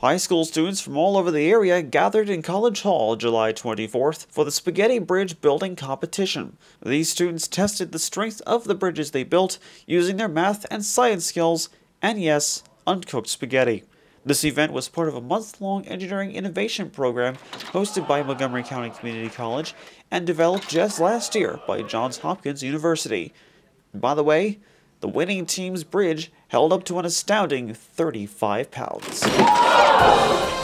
High school students from all over the area gathered in College Hall July 24th for the Spaghetti Bridge building competition. These students tested the strength of the bridges they built using their math and science skills and, yes, uncooked spaghetti. This event was part of a month-long engineering innovation program hosted by Montgomery County Community College and developed just last year by Johns Hopkins University. By the way, the winning team's bridge held up to an astounding 35 pounds.